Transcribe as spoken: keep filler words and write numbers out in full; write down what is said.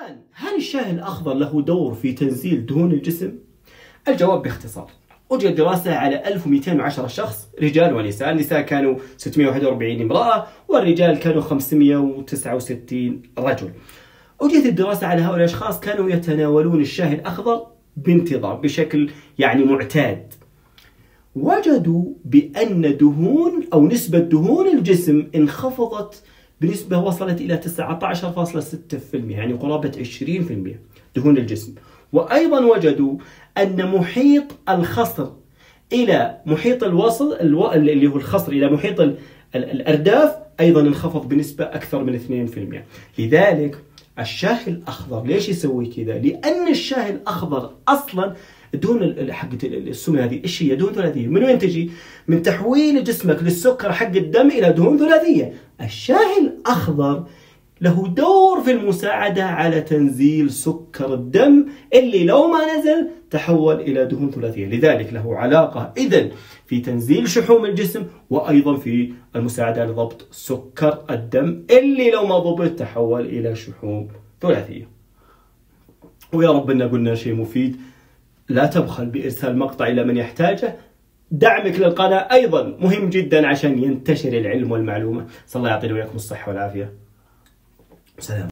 الآن هل الشاي الأخضر له دور في تنزيل دهون الجسم؟ الجواب باختصار، وجدت دراسة على ألف ومئتين وعشرة شخص رجال ونساء، النساء كانوا ستمئة وواحد وأربعين امرأة والرجال كانوا خمسمئة وتسعة وستين رجل. وجدت الدراسة على هؤلاء الأشخاص كانوا يتناولون الشاي الأخضر بانتظام بشكل يعني معتاد. وجدوا بأن دهون أو نسبة دهون الجسم انخفضت بنسبة وصلت إلى تسعة عشر فاصلة ستة بالمئة، يعني قرابة عشرين بالمئة دهون الجسم. وأيضا وجدوا أن محيط الخصر إلى محيط الوسط اللي هو الخصر إلى محيط الأرداف أيضا انخفض بنسبة أكثر من اثنين بالمئة. لذلك الشاي الأخضر ليش يسوي كذا؟ لأن الشاي الأخضر أصلا الدهون حقت السم هذه ايش هي؟ دهون ثلاثيه. من وين تجي؟ من تحويل جسمك للسكر حق الدم الى دهون ثلاثيه. الشاي الاخضر له دور في المساعده على تنزيل سكر الدم اللي لو ما نزل تحول الى دهون ثلاثيه، لذلك له علاقه اذا في تنزيل شحوم الجسم وايضا في المساعده على ضبط سكر الدم اللي لو ما ضبط تحول الى شحوم ثلاثيه. ويا رب ان قلنا شيء مفيد. لا تبخل بإرسال مقطع إلى من يحتاجه. دعمك للقناة أيضا مهم جدا عشان ينتشر العلم والمعلومة. صلى الله يعطينا وإياكم الصحة والعافية. سلام.